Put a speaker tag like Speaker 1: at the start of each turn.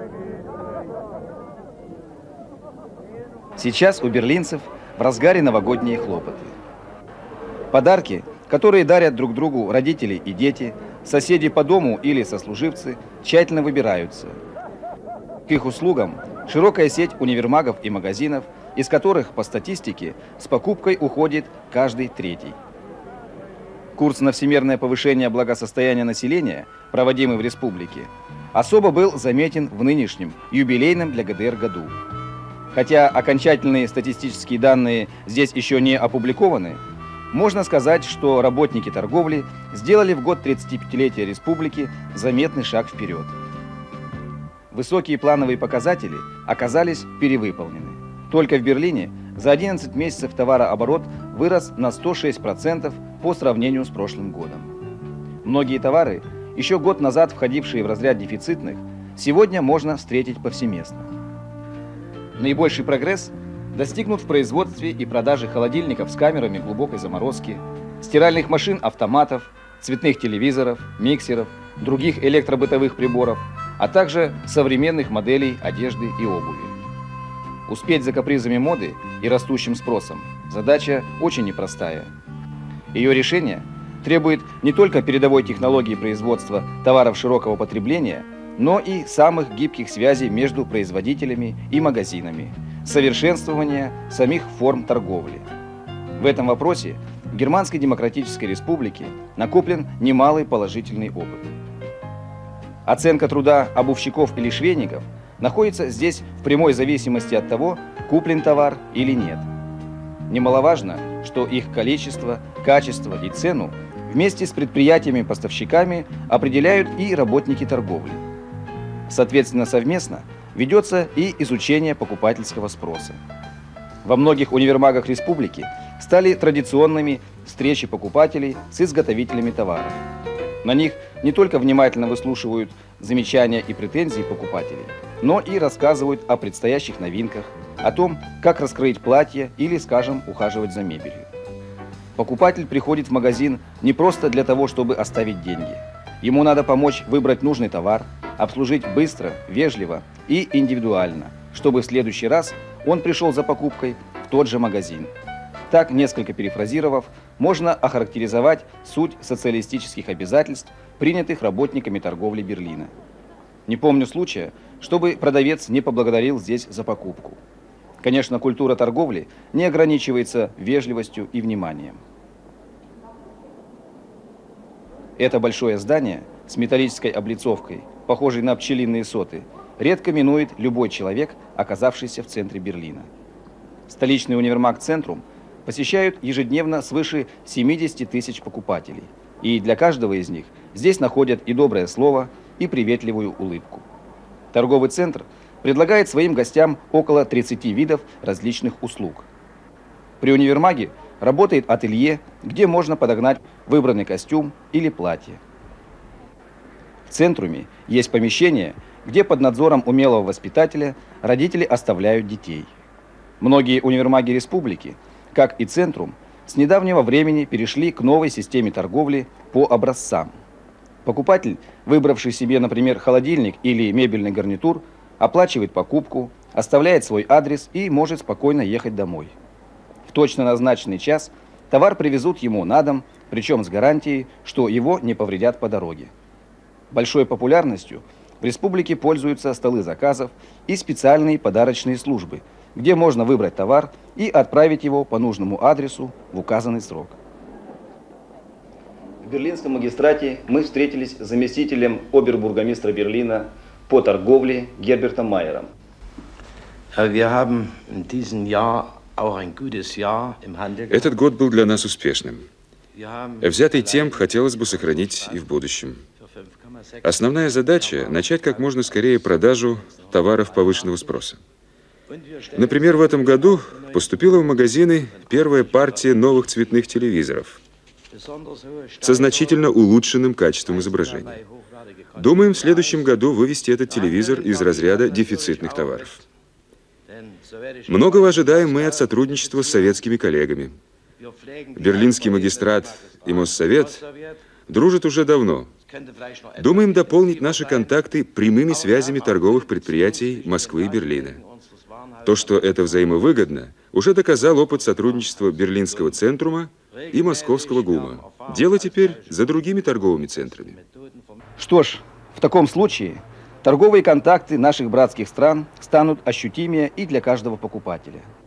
Speaker 1: Сейчас у берлинцев в разгаре новогодние хлопоты. Подарки, которые дарят друг другу родители и дети, соседи по дому или сослуживцы, тщательно выбираются. К их услугам широкая сеть универмагов и магазинов, из которых, по статистике, с покупкой уходит каждый третий. Курс на всемирное повышение благосостояния населения, проводимый в республике, особо был заметен в нынешнем, юбилейном для ГДР году. Хотя окончательные статистические данные здесь еще не опубликованы, можно сказать, что работники торговли сделали в год 35-летия республики заметный шаг вперед. Высокие плановые показатели оказались перевыполнены. Только в Берлине за 11 месяцев товарооборот вырос на 106% по сравнению с прошлым годом. Многие товары, еще год назад входившие в разряд дефицитных, сегодня можно встретить повсеместно. Наибольший прогресс достигнут в производстве и продаже холодильников с камерами глубокой заморозки, стиральных машин-автоматов, цветных телевизоров, миксеров, других электробытовых приборов, а также современных моделей одежды и обуви. Успеть за капризами моды и растущим спросом – задача очень непростая. Ее решение требует не только передовой технологии производства товаров широкого потребления, но и самых гибких связей между производителями и магазинами, совершенствования самих форм торговли. В этом вопросе в Германской Демократической Республике накоплен немалый положительный опыт. Оценка труда обувщиков или швейников находится здесь в прямой зависимости от того, куплен товар или нет. Немаловажно, что их количество, качество и цену вместе с предприятиями-поставщиками определяют и работники торговли. Соответственно, совместно ведется и изучение покупательского спроса. Во многих универмагах республики стали традиционными встречи покупателей с изготовителями товаров. На них не только внимательно выслушивают замечания и претензии покупателей, но и рассказывают о предстоящих новинках, о том, как раскроить платье или, скажем, ухаживать за мебелью. Покупатель приходит в магазин не просто для того, чтобы оставить деньги. Ему надо помочь выбрать нужный товар, обслужить быстро, вежливо и индивидуально, чтобы в следующий раз он пришел за покупкой в тот же магазин. Так, несколько перефразировав, можно охарактеризовать суть социалистических обязательств, принятых работниками торговли Берлина. Не помню случая, чтобы продавец не поблагодарил здесь за покупку. Конечно, культура торговли не ограничивается вежливостью и вниманием. Это большое здание с металлической облицовкой, похожей на пчелиные соты, редко минует любой человек, оказавшийся в центре Берлина. Столичный универмаг «Центрум» посещают ежедневно свыше 70 тысяч покупателей. И для каждого из них здесь находят и доброе слово, и приветливую улыбку. Торговый центр предлагает своим гостям около 30 видов различных услуг. При универмаге работает ателье, где можно подогнать выбранный костюм или платье. В Центруме есть помещение, где под надзором умелого воспитателя родители оставляют детей. Многие универмаги республики, как и Центрум, с недавнего времени перешли к новой системе торговли по образцам. Покупатель, выбравший себе, например, холодильник или мебельный гарнитур, оплачивает покупку, оставляет свой адрес и может спокойно ехать домой. В точно назначенный час товар привезут ему на дом, причем с гарантией, что его не повредят по дороге. Большой популярностью в республике пользуются столы заказов и специальные подарочные службы, где можно выбрать товар и отправить его по нужному адресу в указанный срок. В берлинском магистрате мы встретились с заместителем обербургомистра Берлина по торговле Гербертом Майером.
Speaker 2: Этот год был для нас успешным. Взятый темп хотелось бы сохранить и в будущем. Основная задача – начать как можно скорее продажу товаров повышенного спроса. Например, в этом году поступила в магазины первая партия новых цветных телевизоров со значительно улучшенным качеством изображения. Думаем в следующем году вывести этот телевизор из разряда дефицитных товаров. Многого ожидаем мы от сотрудничества с советскими коллегами. Берлинский магистрат и Моссовет дружат уже давно, Думаем дополнить наши контакты прямыми связями торговых предприятий Москвы и Берлина. То, что это взаимовыгодно, уже доказал опыт сотрудничества Берлинского центрума и Московского ГУМа. Дело теперь за другими торговыми центрами.
Speaker 1: Что ж, в таком случае торговые контакты наших братских стран станут ощутимее и для каждого покупателя.